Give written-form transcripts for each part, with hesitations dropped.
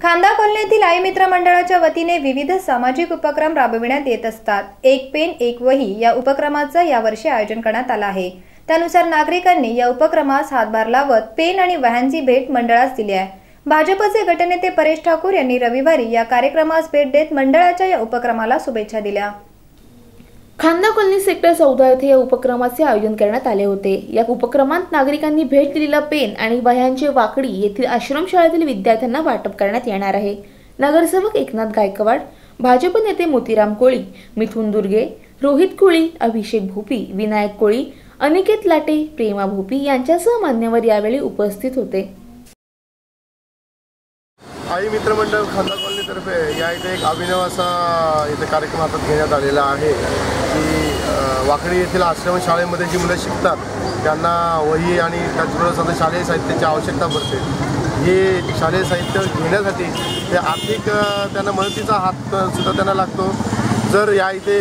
खांदा कॉलनीतील आई मित्र मंडळाच्या वतीने विविध सामाजिक उपक्रम राबविण्यात येत असतात। एक पेन एक वही या उपक्रमाचं यावर्षी आयोजन करण्यात आलं आहे। त्यानुसार नागरिकांनी या उपक्रमास हातभार लावत पेन आणि वह्यांची भेट मंडळास दिली आहे। भाजपचे गटनेते परेश ठाकूर यांनी रविवारी या कार्यक्रमास भेट देत मंडळाच्या या उपक्रमाला शुभेच्छा दिल्या। खांदा कॉलनी सेक्टर 14 येथे या उपक्रमाचे आयोजन करण्यात आले होते। या उपक्रमात नागरिकांनी भेट दिलेला पेन आणि वह्यांचे वाकडी येथील आश्रमशाळेतील विद्यार्थ्यांना वाटप करण्यात येणार आहे। नगरसेवक एकनाथ गायकवाड, भाजप नेते मोतीराम कोळी, मिथुन दुर्गे, रोहित कोळी, अभिषेक भोपी, विनायक कोळी, अनिकेत लाटे, प्रेमा भोपी यांच्यासह मान्यवर यावेळी उपस्थित होते। आई मित्र मंडळ खांदा कॉलनीतर्फे या इथे एक अभिनव असा इथे कार्यक्रम हातात घेण्यात आलेला आहे की वाकडी येथील आश्रमशाळेमध्ये जी मुलं शिकतात त्यांना वही आणि त्याचबरोबर सध्या शालेय साहित्याची आवश्यकता पडते। हे शालेय साहित्य घेण्यासाठी ते आर्थिक त्यांना मदतीचा हात सुद्धा त्यांना लागतो। जर या इथे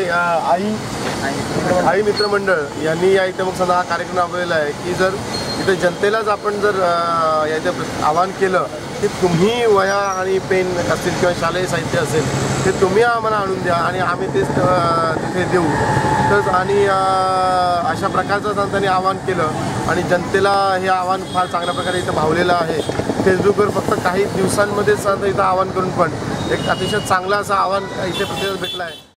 आई मित्र मंडळ यांनी या इथे मग सध्या हा कार्यक्रम राबवलेला आहे की जर इथे जनतेलाच आपण जर या इथे आवाहन केलं की तुम्ही वह्या आणि पेन असतील किंवा शालेय साहित्य असेल ते तुम्ही आम्हाला आणून द्या आणि आम्ही तेच तिथे देऊ। तर आणि अशा प्रकारचं त्यांनी आवाहन केलं आणि जनतेला हे आवाहन फार चांगल्या प्रकारे इथं भावलेलं आहे। फेसबुकवर फक्त काही दिवसांमध्येच इथं आवाहन करून पण एक अतिशय चांगलं असं आवाहन इथे प्रतिसाद भेटला आहे।